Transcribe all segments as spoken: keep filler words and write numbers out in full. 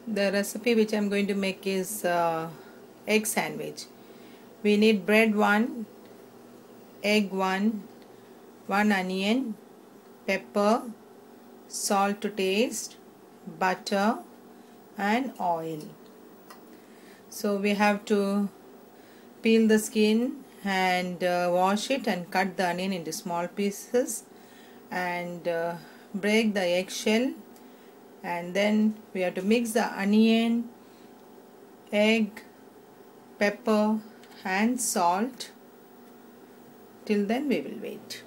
The recipe which I am going to make is uh, egg sandwich. We need bread one, egg one, one onion, pepper, salt to taste, butter and oil. So we have to peel the skin and uh, wash it and cut the onion into small pieces and uh, break the eggshell, and then we have to mix the onion, egg, pepper and salt. Till then we will wait.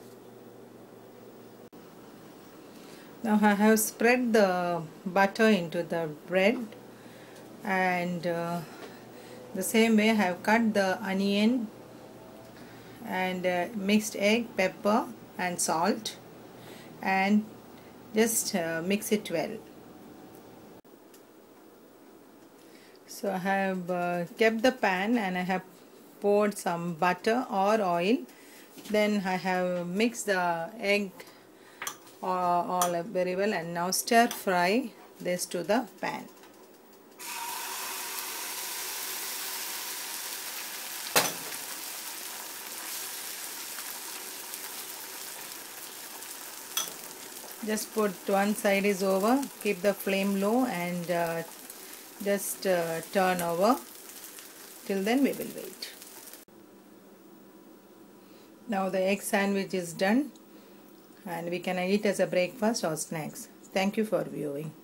Now I have spread the butter into the bread, and uh, the same way I have cut the onion and uh, mixed egg, pepper and salt, and just uh, mix it well. So I have uh, kept the pan and I have poured some butter or oil. Then I have mixed the egg uh, all very well, and now stir fry this to the pan. Just put one side is over, keep the flame low and uh, just uh, turn over. Till then we will wait. Now the egg sandwich is done and we can eat as a breakfast or snacks. Thank you for viewing.